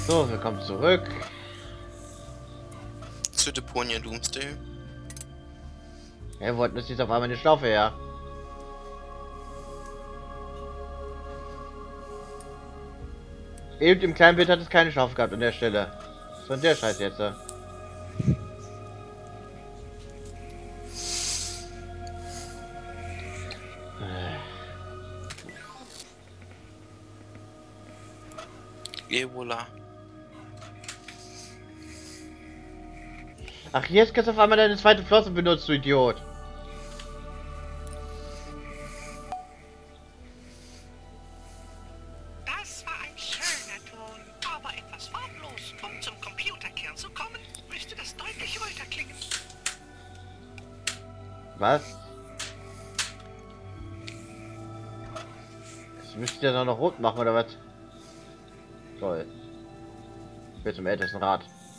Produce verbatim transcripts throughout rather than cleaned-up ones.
So, willkommen zurück. Zu Deponia Doomsday. Ja, wollten uns jetzt auf einmal eine Schlaufe her. Eben im kleinen Bild hat es keine Schlaufe gehabt an der Stelle. So, und der Scheiß jetzt. Ja. Et voilà. Ach, jetzt kannst du auf einmal deine zweite Flosse benutzen, du Idiot. Das war ein schöner Ton, aber etwas farblos. Um zum Computerkern zu kommen, müsste das deutlich röter klingen. Was? Das müsste ich ja noch rot machen, oder was? Toll. Ich bin zum ältesten Rat.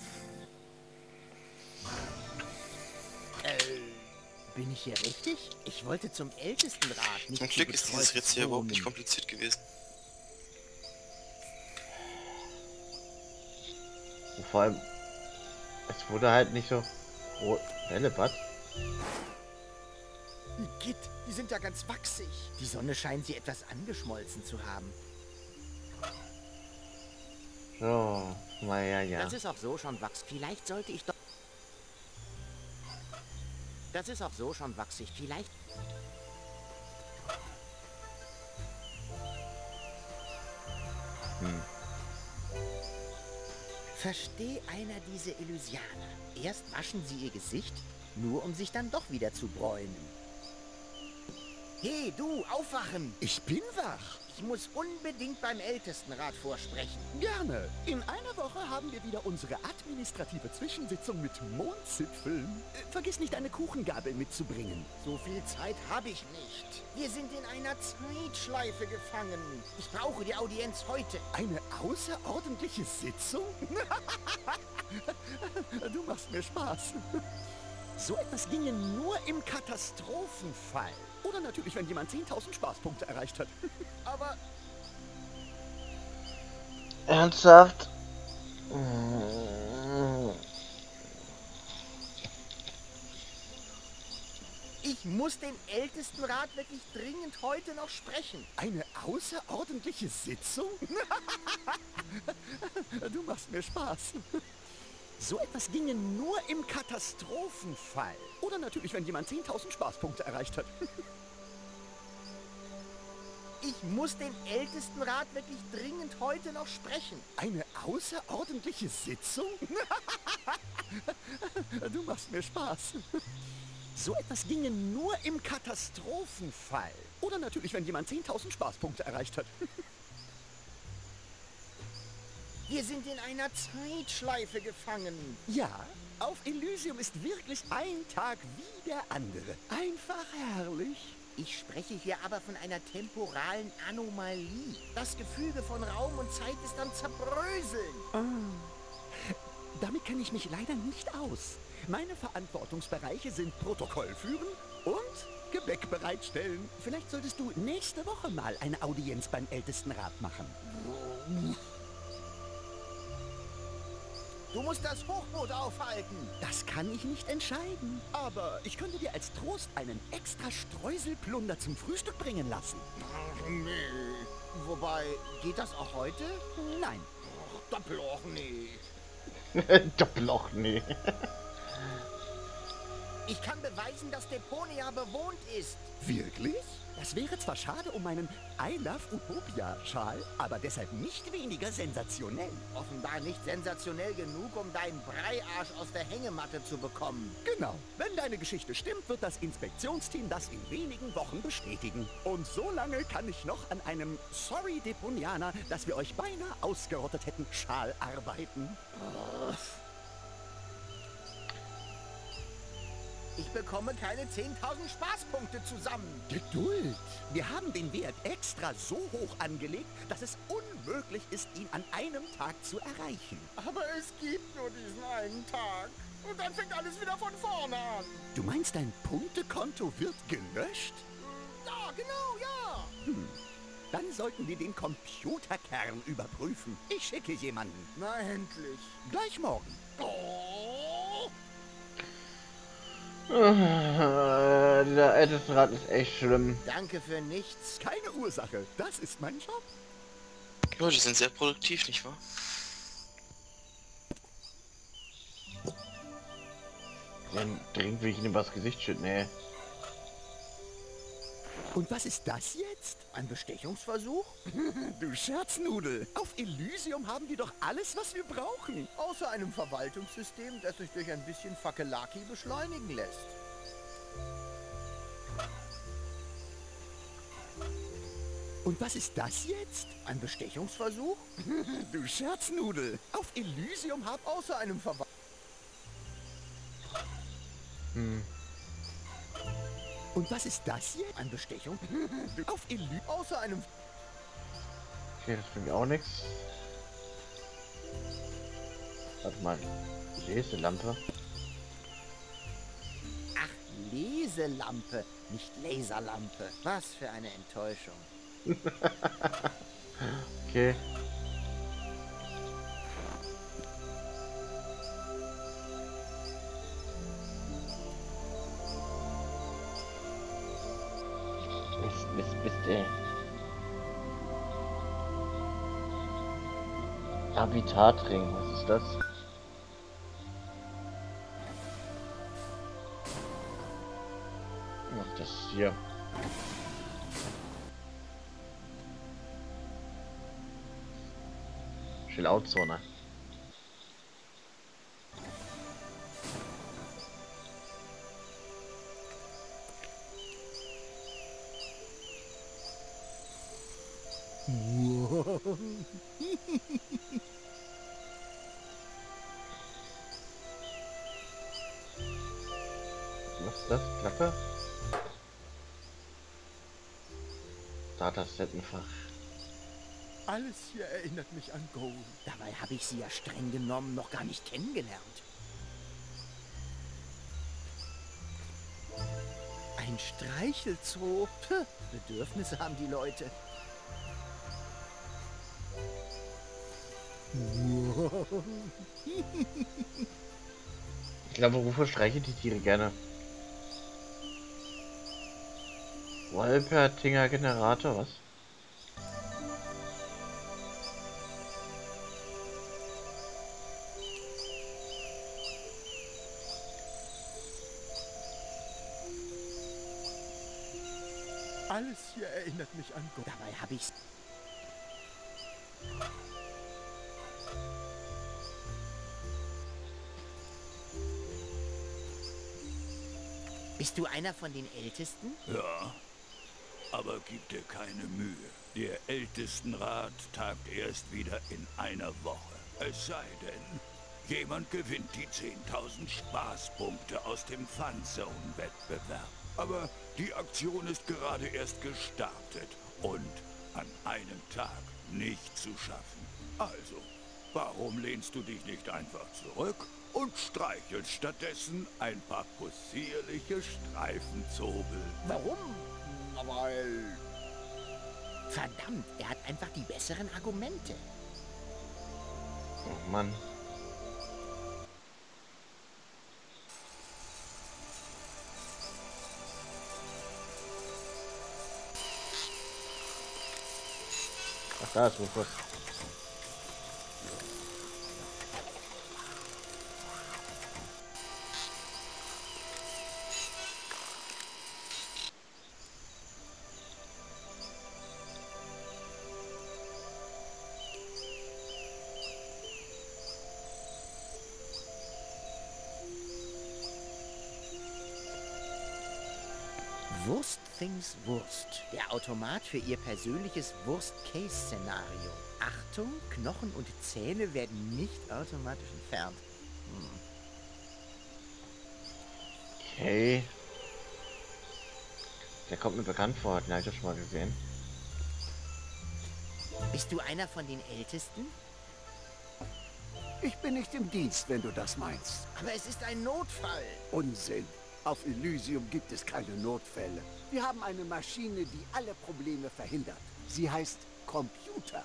Äh, bin ich hier richtig? Ich wollte zum Ältestenrat, nicht Zum zu Glück ist dieses betreuten Rätsel hier überhaupt nicht Zonen. kompliziert gewesen. Und vor allem, es wurde halt nicht so rot. Bällebad? Git, die sind ja ganz wachsig. Die Sonne scheint sie etwas angeschmolzen zu haben. So, naja, ja. Das ist auch so schon wachs. Vielleicht sollte ich doch... Das ist auch so schon wachsig. Vielleicht... Hm. Versteh einer diese Elysianer. Erst waschen sie ihr Gesicht, nur um sich dann doch wieder zu bräunen. Hey, du, aufwachen! Ich bin wach. Ich muss unbedingt beim Ältestenrat vorsprechen. Gerne. In einer Woche haben wir wieder unsere administrative Zwischensitzung mit Mondzipfeln. Äh, vergiss nicht, eine Kuchengabel mitzubringen. So viel Zeit habe ich nicht. Wir sind in einer Zeitschleife gefangen. Ich brauche die Audienz heute. Eine außerordentliche Sitzung? Du machst mir Spaß. So etwas ginge nur im Katastrophenfall. Oder natürlich, wenn jemand zehntausend Spaßpunkte erreicht hat. Aber Ernsthaft? ich muss den Ältestenrat wirklich dringend heute noch sprechen. Eine außerordentliche Sitzung? Du machst mir Spaß. So etwas ginge nur im Katastrophenfall. Oder natürlich, wenn jemand zehntausend Spaßpunkte erreicht hat. Ich muss den Ältestenrat wirklich dringend heute noch sprechen. Eine außerordentliche Sitzung? Du machst mir Spaß. So etwas ginge nur im Katastrophenfall. Oder natürlich, wenn jemand zehntausend Spaßpunkte erreicht hat. Wir sind in einer Zeitschleife gefangen. Ja, auf Elysium ist wirklich ein Tag wie der andere. Einfach herrlich. Ich spreche hier aber von einer temporalen Anomalie. Das Gefüge von Raum und Zeit ist am Zerbröseln. Ah. Damit kenne ich mich leider nicht aus. Meine Verantwortungsbereiche sind Protokoll führen und Gebäck bereitstellen. Vielleicht solltest du nächste Woche mal eine Audienz beim Ältestenrat machen. Du musst das Hochboot aufhalten. Das kann ich nicht entscheiden. Aber ich könnte dir als Trost einen extra Streuselplunder zum Frühstück bringen lassen. Ach, nee. Wobei, geht das auch heute? Nein. Ach, Doppelloch, nee. Doppelloch, nee. Ich kann beweisen, dass Deponia bewohnt ist. Wirklich? Das wäre zwar schade um meinen I Love Utopia-Schal, aber deshalb nicht weniger sensationell. Offenbar nicht sensationell genug, um deinen Breiarsch aus der Hängematte zu bekommen. Genau. Wenn deine Geschichte stimmt, wird das Inspektionsteam das in wenigen Wochen bestätigen. Und so lange kann ich noch an einem Sorry Deponianer, dass wir euch beinahe ausgerottet hätten, Schal arbeiten. Ich bekomme keine zehntausend Spaßpunkte zusammen. Geduld. Wir haben den Wert extra so hoch angelegt, dass es unmöglich ist, ihn an einem Tag zu erreichen. Aber es gibt nur diesen einen Tag. Und dann fängt alles wieder von vorne an. Du meinst, dein Punktekonto wird gelöscht? Ja, genau, ja. Hm. Dann sollten wir den Computerkern überprüfen. Ich schicke jemanden. Na endlich. Gleich morgen. Oh. Äh, dieser Ältestenrat ist echt schlimm. Danke für nichts. Keine Ursache. Das ist mein Job. Ja, die sind sehr produktiv, nicht wahr? Dann dringend will ich ihm was Gesicht schütten, ey. Und was ist das jetzt? Ein Bestechungsversuch? Du Scherznudel. Auf Elysium haben wir doch alles, was wir brauchen. Außer einem Verwaltungssystem, das sich durch ein bisschen Fakelaki beschleunigen lässt. Und was ist das jetzt? Ein Bestechungsversuch? Du Scherznudel. Auf Elysium haben... Außer einem Verwaltungssystem. Hm. Und was ist das jetzt? Ein Bestechung? Auf Elysium... Außer einem... Okay, das bringt auch nichts. Warte mal. Leselampe. Ach, Leselampe, nicht Laserlampe. Was für eine Enttäuschung. Okay. Mist, Mist, Mist, ey. Habitatring, was ist das? Ach, das hier. Chill-Out-Zone. Was ist das? Klappe? Datasettenfach. Alles hier erinnert mich an Gold. Dabei habe ich sie ja streng genommen noch gar nicht kennengelernt. Ein Streichelzoo. Puh, Bedürfnisse haben die Leute. Ich glaube, wofür streichelt die Tiere gerne? Wolpertinger Generator, was? Alles hier erinnert mich an Gold. Dabei habe ich... Bist du einer von den Ältesten? Ja, aber gib dir keine Mühe. Der Ältestenrat tagt erst wieder in einer Woche. Es sei denn, jemand gewinnt die zehntausend Spaßpunkte aus dem Funzone-Wettbewerb. Aber die Aktion ist gerade erst gestartet und an einem Tag nicht zu schaffen. Also, warum lehnst du dich nicht einfach zurück und streichelst stattdessen ein paar possierliche Streifenzobel? Warum? Weil... Verdammt, er hat einfach die besseren Argumente. Oh Mann. Ach, da ist Rufus. Wurstthings Wurst. Der Automat für ihr persönliches Worst-Case-Szenario. Achtung, Knochen und Zähne werden nicht automatisch entfernt. Hm. Okay. Der kommt mir bekannt vor, den habe ich doch schon mal gesehen. Bist du einer von den Ältesten? Ich bin nicht im Dienst, wenn du das meinst. Aber es ist ein Notfall. Unsinn. Auf Elysium gibt es keine Notfälle. Wir haben eine Maschine, die alle Probleme verhindert. Sie heißt Computer.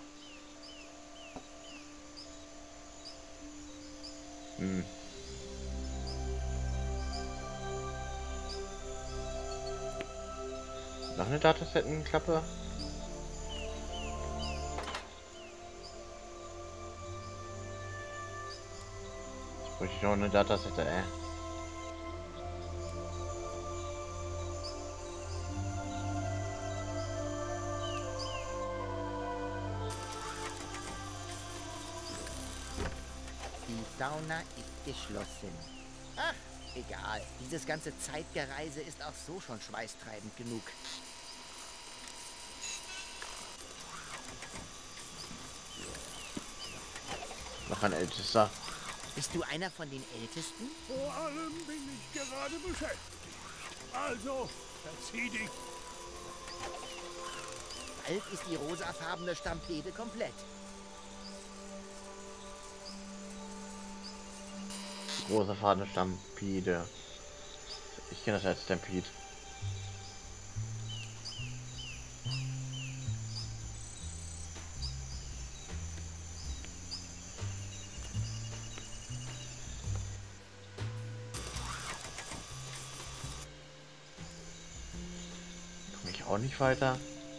Hm. Noch eine Datasettenklappe? Jetzt bräuchte ich noch eine Datasette, ey. Die Sauna ist geschlossen. Ach, egal. Dieses ganze Zeitgereise ist auch so schon schweißtreibend genug. Noch ein Ältester. Bist du einer von den Ältesten? Vor allem bin ich gerade beschäftigt. Also, verzieh dich. Bald ist die rosafarbene Stampede komplett. Große Faden Stampede. Ich kenne das als Stampede. Komme ich auch nicht weiter.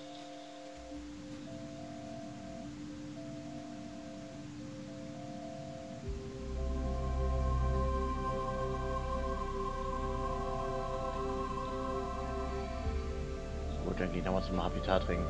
Gut, dann gehen wir mal zum Habitatring.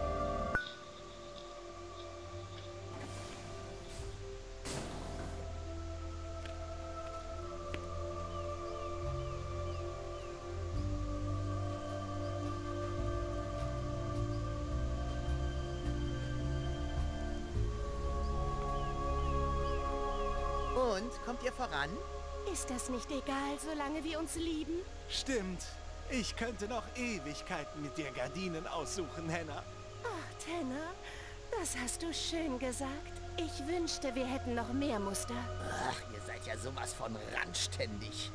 Und, kommt ihr voran? Ist das nicht egal, solange wir uns lieben? Stimmt. Ich könnte noch Ewigkeiten mit dir Gardinen aussuchen, Henna. Ach, Tanner, das hast du schön gesagt. Ich wünschte, wir hätten noch mehr Muster. Ach, ihr seid ja sowas von randständig.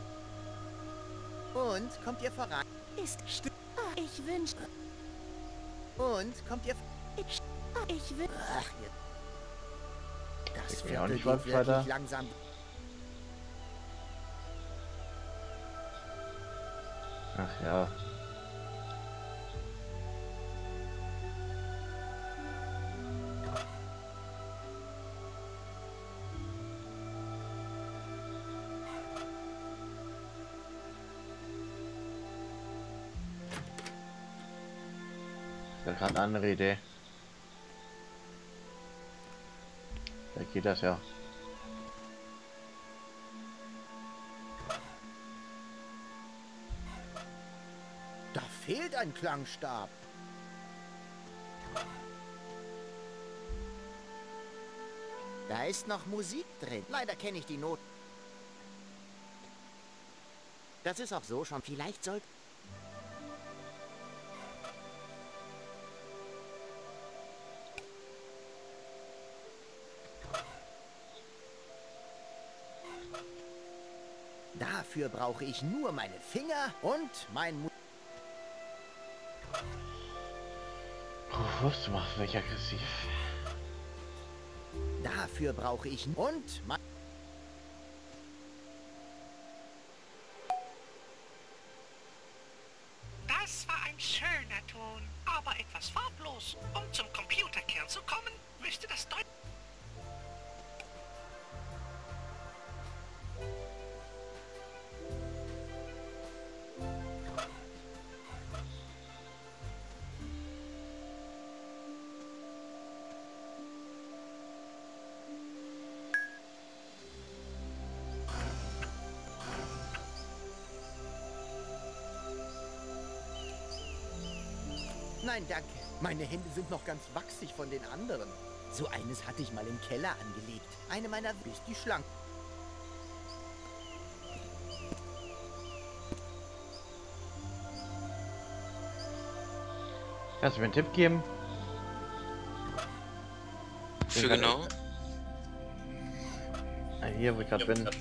Und, kommt ihr voran? Ist... St Ach, ich wünschte... Und, kommt ihr... Ich, ich wünschte... Ach, ihr... Das Ich bin auch Viertel nicht geht weit wirklich weiter. langsam... Ach ja. Das ist gerade eine andere Idee. Da geht das ja. Da fehlt ein Klangstab. Da ist noch Musik drin. Leider kenne ich die Noten. Das ist auch so schon. Vielleicht sollte... Dafür brauche ich nur meine Finger und mein... Mu Puh, du machst mich aggressiv. Dafür brauche ich... Und mein... Das war ein schöner Ton, aber etwas farblos. Um zum Computerkern zu kommen, müsste das Deut... Nein, danke. Meine Hände sind noch ganz wachsig von den anderen. So eines hatte ich mal im Keller angelegt. Eine meiner ist die schlank. Kannst du mir einen Tipp geben? Für genau? Ah, hier, wo ich gerade bin.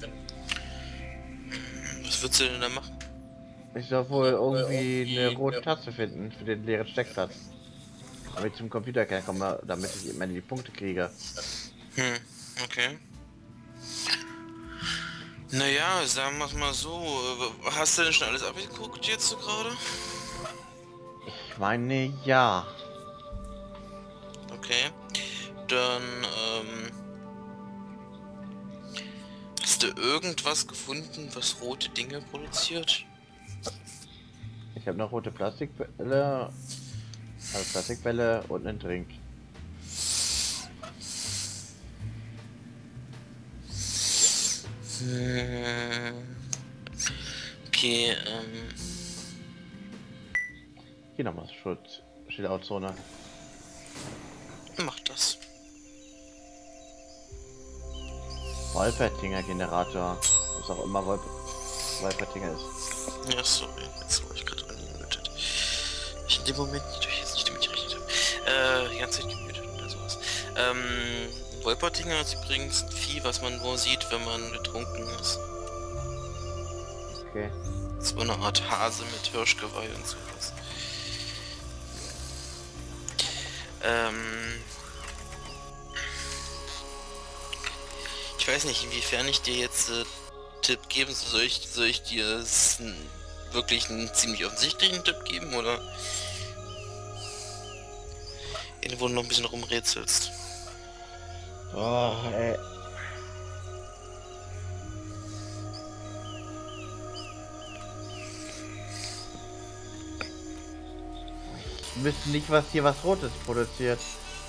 Was würdest du denn da machen? Ich soll wohl irgendwie eine rote Taste finden für den leeren Steckplatz. damit ich zum Computer komme, damit ich immer die Punkte kriege. Hm, okay. Naja, sagen wir es mal so. Hast du denn schon alles abgeguckt jetzt so gerade? Ich meine, ja. Okay. Dann, ähm... hast du irgendwas gefunden, was rote Dinge produziert? Ich habe noch rote Plastikbälle, also Plastikbälle und einen Drink. Hm. Okay, ähm... Hier nochmal Schutz, Schildauzone. mach das. Wolpertinger Generator, was auch immer Wolp Wolpertinger ist. Ja, sorry, jetzt war ich gerade angemutet. Ich in dem Moment natürlich jetzt nicht damit gerechnet habe. Äh, die ganze Zeit gemutet oder sowas. Ähm, Wolpertinger ist übrigens ein Vieh, was man nur sieht, wenn man betrunken ist. Okay. So eine Art Hase mit Hirschgeweih und sowas. Ähm... Ich weiß nicht, inwiefern ich dir jetzt äh, Tipp geben soll. Soll ich, soll ich dir s- n- wirklich einen ziemlich offensichtlichen Tipp geben oder irgendwo noch ein bisschen rumrätselst? Oh, ey. Wir wissen nicht, was hier was Rotes produziert.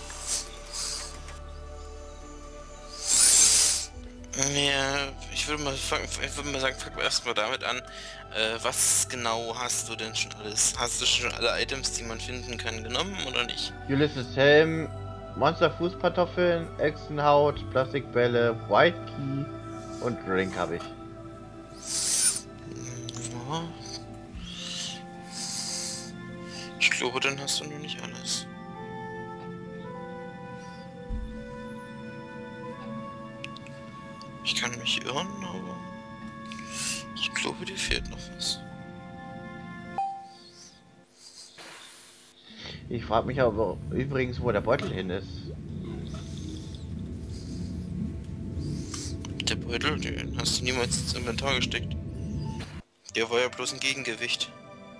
Ja, ich würde mal, fang, ich würde mal sagen, fangen wir erstmal damit an. Äh, was genau hast du denn schon alles? Hast du schon alle Items, die man finden kann, genommen oder nicht? Ulysses Helm, Monster Fußpantoffeln, Echsenhaut, Plastikbälle, White Key und Drink habe ich. Ja. Ich glaube, dann hast du noch nicht alles. Ich kann mich irren, aber ich glaube, dir fehlt noch was. Ich frage mich aber übrigens, wo der Beutel hin ist. Der Beutel, den hast du niemals ins Inventar gesteckt. Der war ja bloß ein Gegengewicht.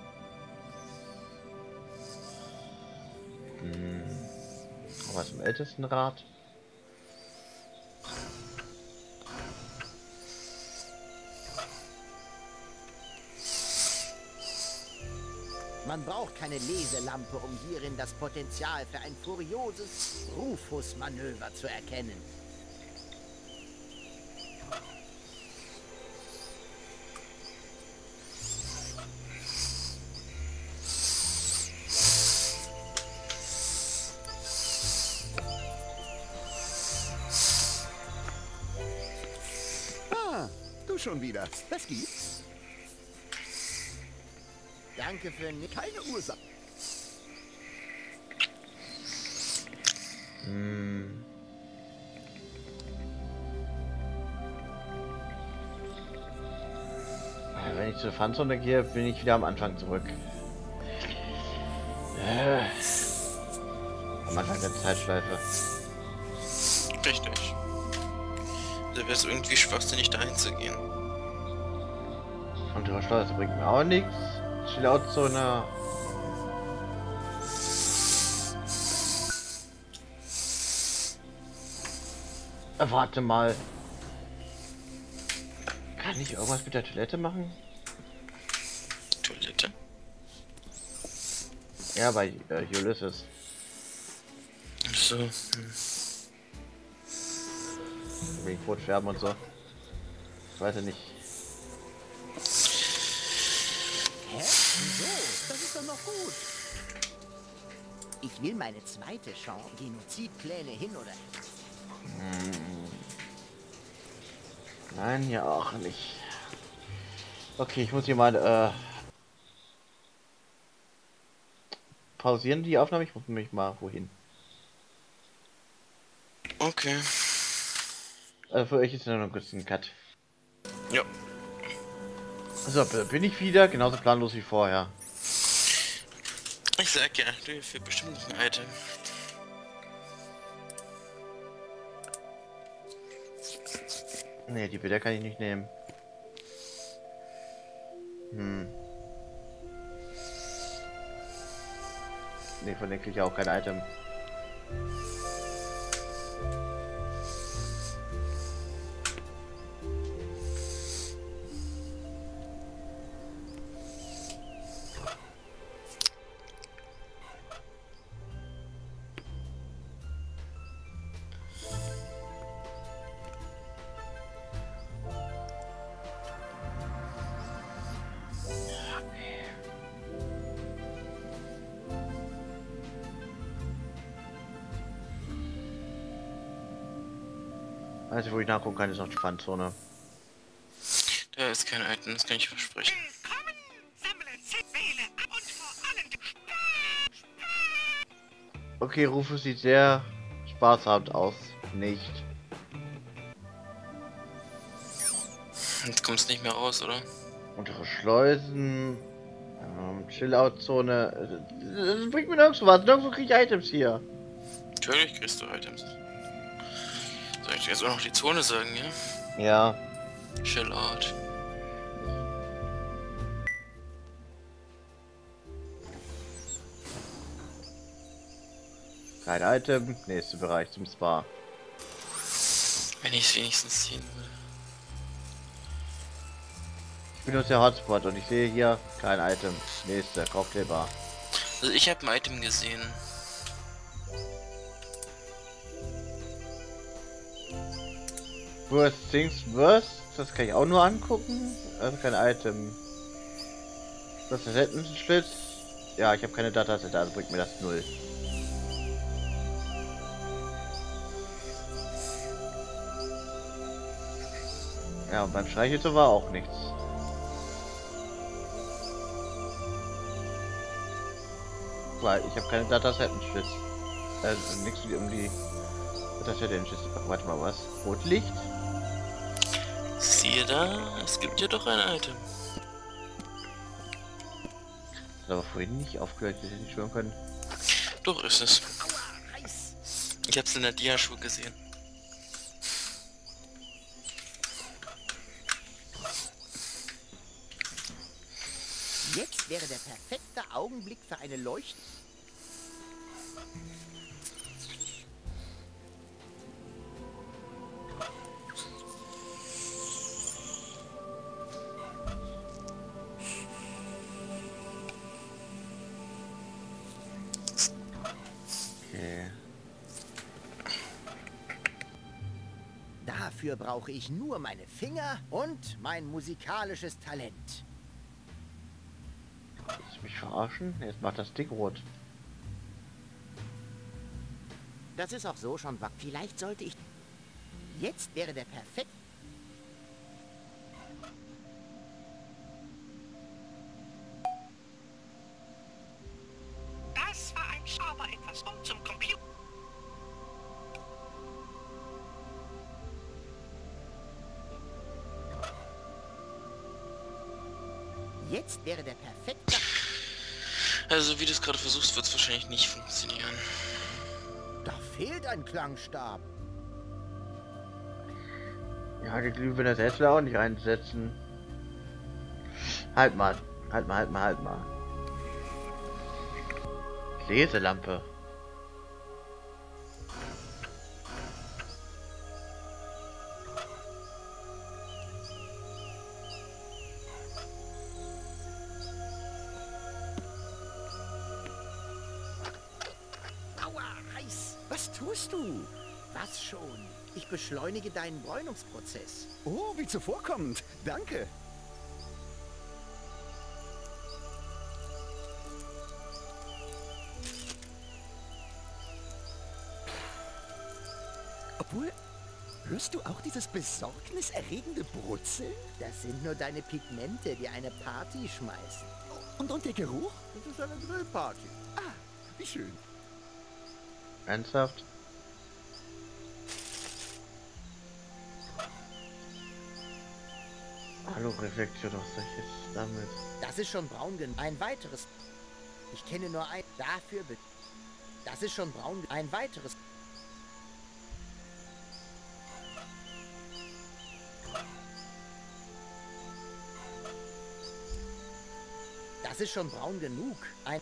Hm. Aber zum Ältestenrat. Man braucht keine Leselampe, um hierin das Potenzial für ein furioses Rufus-Manöver zu erkennen. Ah, du schon wieder. Was gibt's? Danke für ni- Keine Ursache. Hm. Ja, wenn ich zur Fanzone gehe, bin ich wieder am Anfang zurück. Äh. Am Anfang der Zeitschleife. Richtig. Da wäre es irgendwie schwachsinnig, dahin zu gehen. Und der Schloss bringt mir auch nichts. Chillout-Zone. Äh, warte mal. Kann ich irgendwas mit der Toilette machen? Toilette? Ja, bei äh, Ulysses. Ach so. Hm. Wegen Totfärben und so. Ich weiß ja nicht. Hä? Wieso? Das ist doch noch gut. Ich will meine zweite Chance. Genozidpläne hin oder... Nein, hier auch nicht. Okay, ich muss hier mal äh, pausieren die Aufnahme. Ich muss mich mal wohin. Okay. Also für euch ist ja noch kurz ein Cut. Ja. So, bin ich wieder genauso planlos wie vorher. Ich sag ja, du für bestimmt ein Item. Nee, die Bilder kann ich nicht nehmen. Hm. Nee, von denen kriege ich auch kein Item. Also wo ich nachgucken kann, ist noch die Pfandzone. Da ist kein Item, das kann ich versprechen. Willkommen! Sammle zehn Wähle ab und vor allem den Okay, Rufus sieht sehr spaßhaft aus. Nicht. Jetzt kommst nicht mehr raus, oder? Untere Schleusen. Ähm, Chill-Out-Zone. Das bringt mir nirgendwo was. Nirgendwo kriege ich Items hier. Natürlich kriegst du Items. Soll ich dir jetzt auch noch die Zone sagen, ja? Ja. Chill out. Kein Item. Nächster Bereich zum Spa. Wenn ich es wenigstens sehen würde. Ich benutze der Hotspot und ich sehe hier kein Item. Nächste Cocktailbar. Also ich habe ein Item gesehen. Worst Things Worst. Das kann ich auch nur angucken. Also kein Item. Das ist ein Schlitz. Ja, ich habe keine Dataset, also bringt mir das null. Ja, und beim Streichhütte war auch nichts. Weil ich habe keine Datasettenschlitz. Also nichts um die Datasettenschlitz. Warte mal, was? Rotlicht? Siehe da, es gibt ja doch ein Item. Das aber vorhin nicht aufgehört, dass ich nicht schwören können. Doch ist es. Ich hab's in der Dia-Schuhe gesehen. Jetzt wäre der perfekte Augenblick für eine Leuchte. Okay. Dafür brauche ich nur meine Finger und mein musikalisches Talent. Willst du mich verarschen? Jetzt macht das Ding rot. Das ist auch so schon wack. Vielleicht sollte ich... Jetzt wäre der perfekte... Das war ein Sch- aber etwas um zum Computer. Jetzt wäre der perfekte... Also wie du es gerade versuchst, wird es wahrscheinlich nicht funktionieren. Da fehlt ein Klangstab. Ja, die Glühbirne selbst will auch nicht einsetzen. Halt mal, halt mal, halt mal, halt mal. Leselampe. Aua, heiß. Was tust du? Was schon? Ich beschleunige deinen Bräunungsprozess. Oh, wie zuvorkommend. Danke. Obwohl, hörst du auch dieses besorgniserregende Brutzeln? Das sind nur deine Pigmente, die eine Party schmeißen. Und, und der Geruch? Das ist eine Grillparty. Ah, wie schön. Ernsthaft? Hallo, Reflexion, was soll ich jetzt damit? Das ist schon braun genug. Ein weiteres. Ich kenne nur ein. Dafür. Be das ist schon braun. Ein weiteres. Das ist schon braun genug. Ein.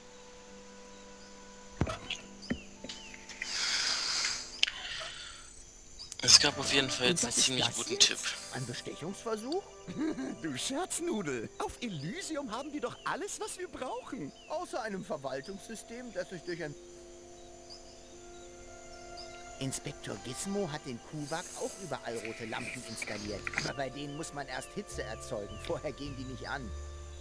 Es gab auf jeden Fall jetzt einen ziemlich guten jetzt? Tipp. Ein Bestechungsversuch? Du Scherznudel. Auf Elysium haben die doch alles, was wir brauchen. Außer einem Verwaltungssystem, das sich durch ein... Inspektor Gizmo hat in Kuvak auch überall rote Lampen installiert. Aber bei denen muss man erst Hitze erzeugen. Vorher gehen die nicht an.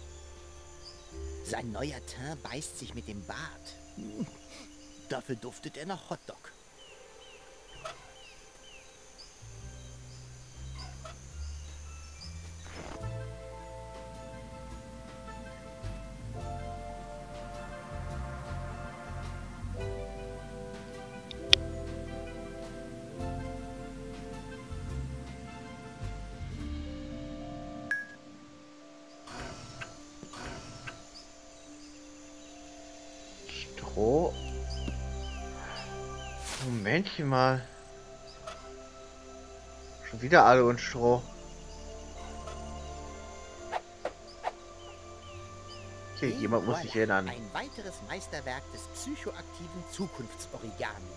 Sein neuer Teint beißt sich mit dem Bart. Dafür duftet er nach Hotdog. Stroh. Momentchen mal. Schon wieder Alu und Stroh. Okay, jemand muss sich erinnern. Ein weiteres Meisterwerk des psychoaktiven Zukunftsorigami.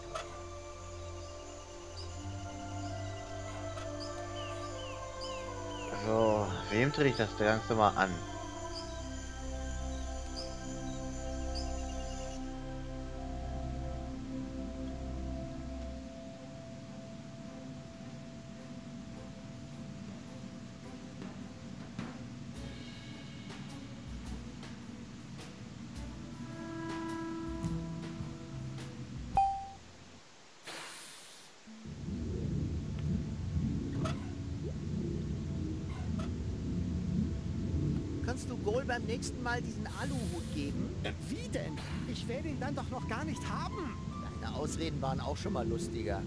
So, wem drehe ich das Ganze mal an? Kannst du Gol beim nächsten Mal diesen Aluhut geben? Wie denn? Ich werde ihn dann doch noch gar nicht haben. Deine Ausreden waren auch schon mal lustiger.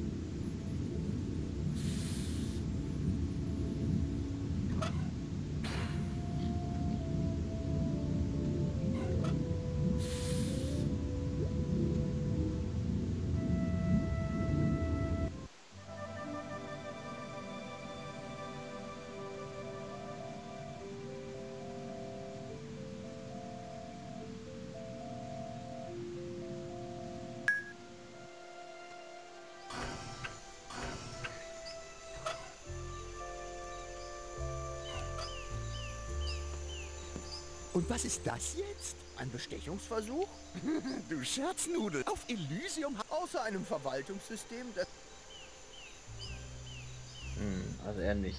Und was ist das jetzt? Ein Bestechungsversuch? Du Scherznudel. Auf Elysium. Außer einem Verwaltungssystem, das... Hm, also er nicht.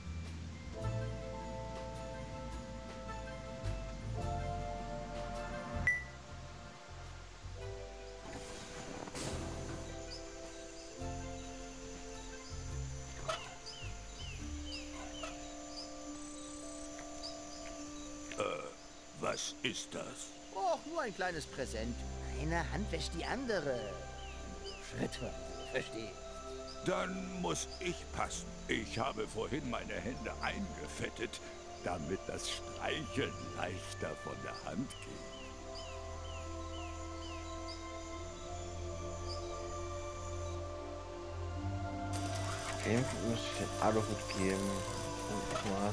Was ist das? Och, nur ein kleines Präsent. Eine Hand wäscht die andere. Schrittweise, verstehe. Dann muss ich passen. Ich habe vorhin meine Hände eingefettet, damit das Streicheln leichter von der Hand geht. Wem muss ich den Aluhut geben? Und mal.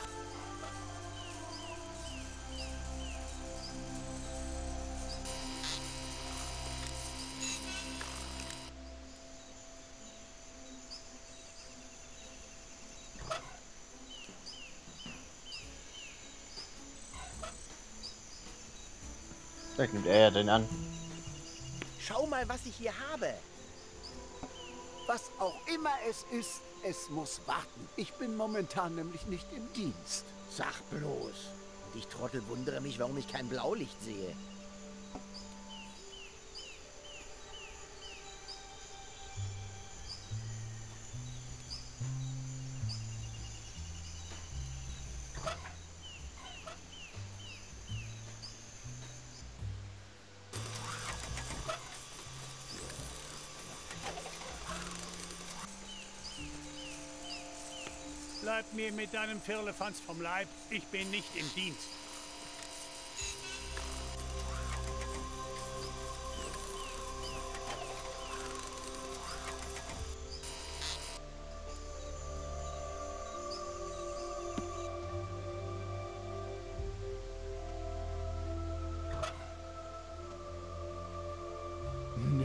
Vielleicht nimmt er ja den an. Schau mal, was ich hier habe. Was auch immer es ist, es muss warten. Ich bin momentan nämlich nicht im Dienst. Sag bloß. Und ich Trottel wundere mich, warum ich kein Blaulicht sehe. Bleib mir mit deinem Firlefanz vom Leib. Ich bin nicht im Dienst.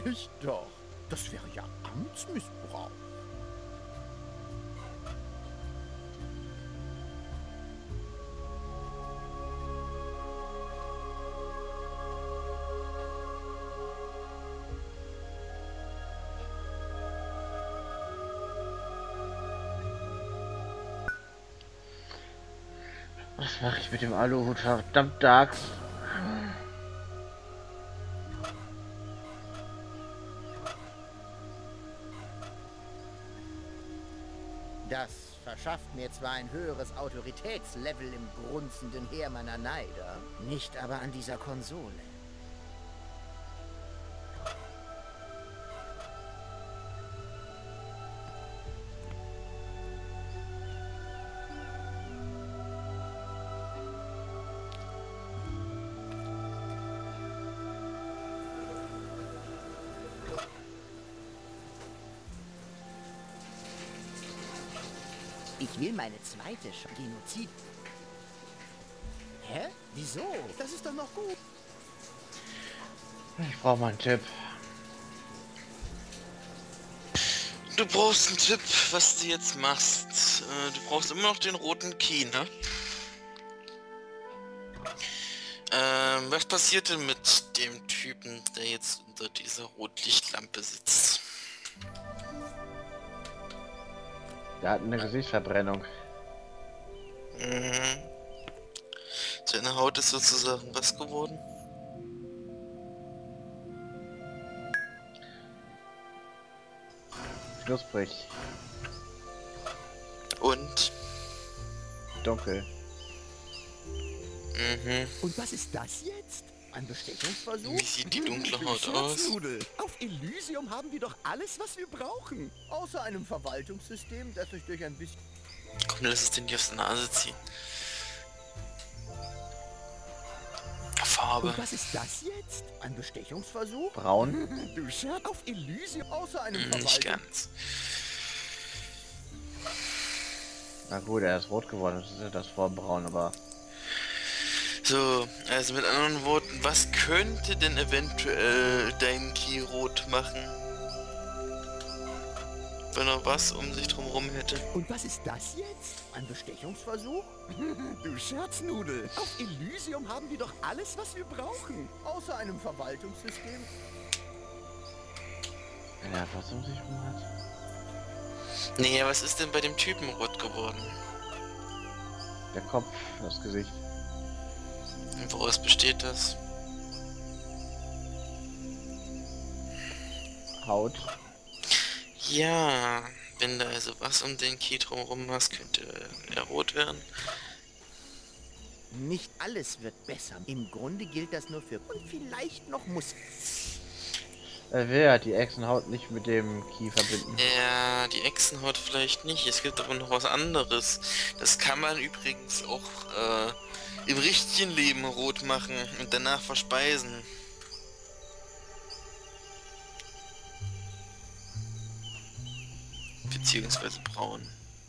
Ich doch. Das wäre ja Amtsmissbrauch. Was mache ich mit dem Aluhut? Verdammt Axt. Das verschafft mir zwar ein höheres Autoritätslevel im grunzenden Heer meiner Neider, nicht aber an dieser Konsole. Ich will meine zweite Sch Genozid. Hä? Wieso? Das ist doch noch gut. Ich brauche mal einen Tipp. Du brauchst einen Tipp, was du jetzt machst. Äh, du brauchst immer noch den roten Key, ne? Ähm, was passiert denn mit dem Typen, der jetzt unter dieser Rotlichtlampe sitzt? Der hat eine Gesichtsverbrennung. Mhm. Seine Haut ist sozusagen was geworden? Knusprig. Und? Dunkel. Mhm. Und was ist das jetzt? Ein Bestechungsversuch? Wie sieht die dunkle Haut Du aus? Scherznudel. Auf Elysium haben wir doch alles, was wir brauchen. Außer einem Verwaltungssystem, das sich durch ein bisschen... Komm, lass es den nicht aus der Nase ziehen. Farbe. Und was ist das jetzt? Ein Bestechungsversuch? Braun. Du Scherz auf Elysium. Außer einem Hm, nicht Verwaltung... ganz. Na gut, er ist rot geworden. Das ist ja das vor Braun, aber... So, also mit anderen Worten, was könnte denn eventuell dein Key rot machen? Wenn er was um sich drumherum hätte. Und was ist das jetzt? Ein Bestechungsversuch? Du Scherznudel. Auf Elysium haben wir doch alles, was wir brauchen. Außer einem Verwaltungssystem? Ja, was um sich rum hat. Nee, was ist denn bei dem Typen rot geworden? Der Kopf, das Gesicht. Und woraus besteht das? Haut. Ja, wenn da also was um den Key drumherum hast, könnte er rot werden. Nicht alles wird besser. Im Grunde gilt das nur für... Und vielleicht noch muss... Er will ja die Echsenhaut nicht mit dem Key verbinden. Ja, die Echsenhaut vielleicht nicht. Es gibt aber noch was anderes. Das kann man übrigens auch äh, im richtigen Leben rot machen und danach verspeisen. Beziehungsweise braun.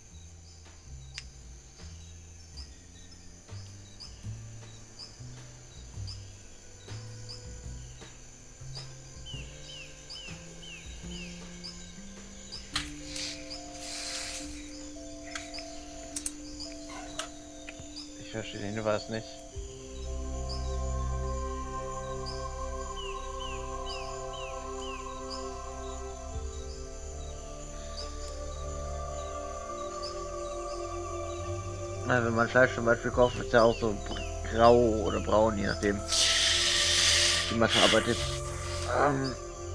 Ich verstehe den Hinweis nicht. Na, wenn man Fleisch zum Beispiel kauft, ist ja auch so grau oder braun, je nachdem, wie man verarbeitet. Ähm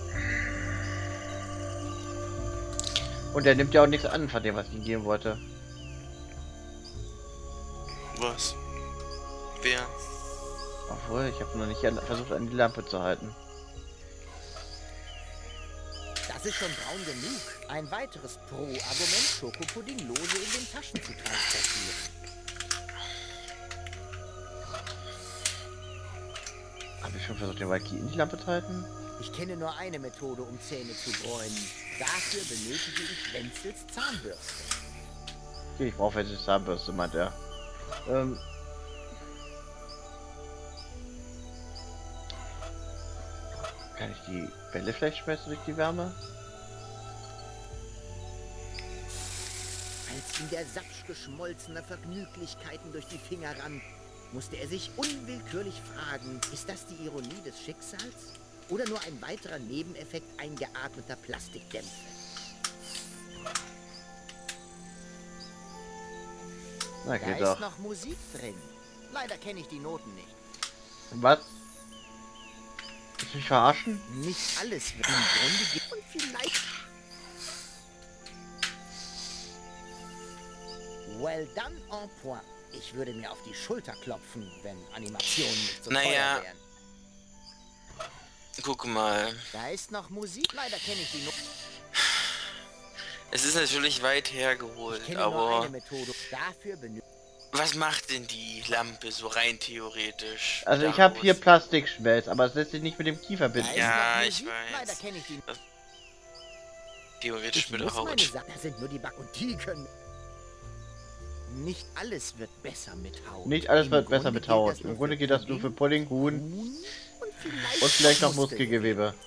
Und er nimmt ja auch nichts an von dem, was ich ihm geben wollte. Was? Wer? Obwohl, ich habe noch nicht an, versucht, an die Lampe zu halten. Das ist schon braun genug. Ein weiteres Pro-Argument, Schokopudding lose in den Taschen zu transportieren. Habe ich schon versucht, den Waiki in die Lampe zu halten? Ich kenne nur eine Methode, um Zähne zu bräunen. Dafür benötige ich Wenzels Zahnbürste. Okay, ich brauche jetzt die Zahnbürste, meint er. Ähm... Kann ich die Bälle vielleicht schmeißen durch die Wärme? Als ihm der Sapsch geschmolzener Vergnüglichkeiten durch die Finger rann, musste er sich unwillkürlich fragen, ist das die Ironie des Schicksals? Oder nur ein weiterer Nebeneffekt eingeatmeter Plastikdämpfe? Na, Da geht ist doch. noch Musik drin. Leider kenne ich die Noten nicht. Was? Willst du mich verarschen? Nicht alles wird im Grunde gehen und vielleicht... Well done en point. Ich würde mir auf die Schulter klopfen, wenn Animationen nicht so Naja. teuer wären. Guck mal. Da ist noch Musik. Leider kenne ich die Noten. Es ist natürlich weit hergeholt, Ich kenne nur aber eine Methode. Dafür benötigt... was macht denn die Lampe so rein theoretisch? Also ich daraus? habe hier Plastikschmelz, aber es lässt sich nicht mit dem Kiefer Da binden. ist Ja, noch ich Musik. weiß. Leider kenne ich die... Theoretisch Ich mit der muss meine Haut. Sachen... Das sind nur die Back und die können... Nicht alles wird besser mit Haut. Nicht alles Im wird Grunde besser mit gilt Haut. das nur Im Grunde für geht das nur für Pudding, Pudding, Huhn Huhn und vielleicht, und vielleicht noch Muskelgewebe. Muskelgewebe.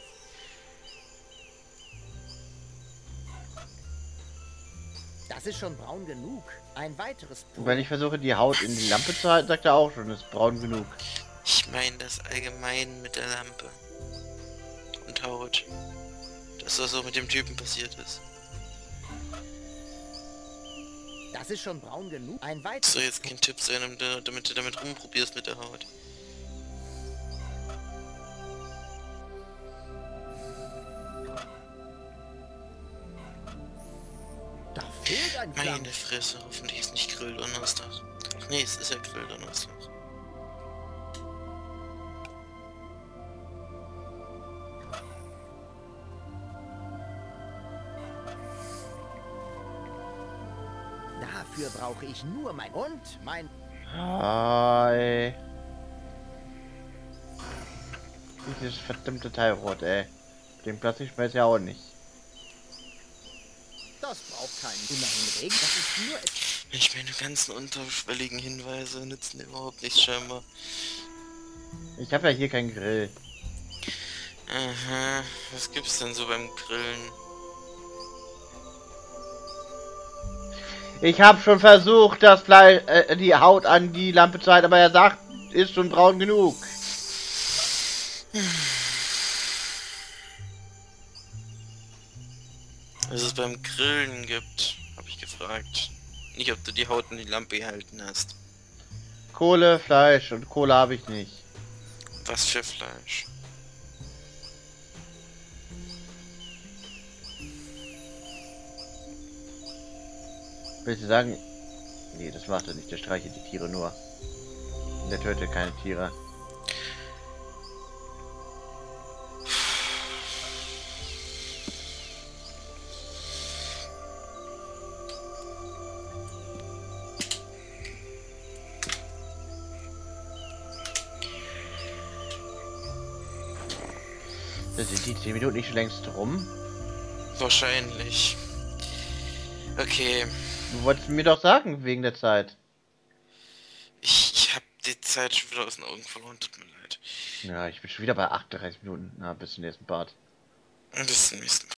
Das ist schon braun genug. Ein weiteres Und wenn Pudding. ich versuche die Haut in die Lampe zu halten, sagt er auch schon, ist braun genug. Ich meine das allgemein mit der Lampe. Und Haut. Das, was so mit dem Typen passiert ist. Das ist schon braun genug. Ein Das weiteres soll jetzt kein Tipp sein, um da- damit du damit rumprobierst mit der Haut. Da fehlt ein Meine Klamm. Fresse, hoffentlich ist nicht Grilldonnerstag. Ach nee, es ist ja Grilldonnerstag. Dafür brauche ich nur mein... Und mein... Hi. Dieses verdammte Teilrot, ey. Den Plastikschmelz ja auch nicht. Das braucht keinen immerhin Regen. Das ist nur... Ich meine ganzen unterschwelligen Hinweise nützen überhaupt nichts scheinbar. Ich habe ja hier keinen Grill. Aha, was gibt's denn so beim Grillen? Ich habe schon versucht, das Fleisch, äh, die Haut an die Lampe zu halten, aber er sagt, ist schon braun genug. Was es beim Grillen gibt, habe ich gefragt. Nicht, ob du die Haut in die Lampe gehalten hast. Kohle, Fleisch und Kohle habe ich nicht. Was für Fleisch? Willst du sagen? Nee, das macht er nicht. Der streichelt die Tiere nur. Und der tötet keine Tiere. Da sind die zehn Minuten nicht schon längst rum. Wahrscheinlich. Okay. Du wolltest mir doch sagen, wegen der Zeit. Ich, ich habe die Zeit schon wieder aus den Augen verloren, tut mir leid. Ja, ich bin schon wieder bei achtunddreißig Minuten. Na, bis zum nächsten Part. Bis zum nächsten Mal.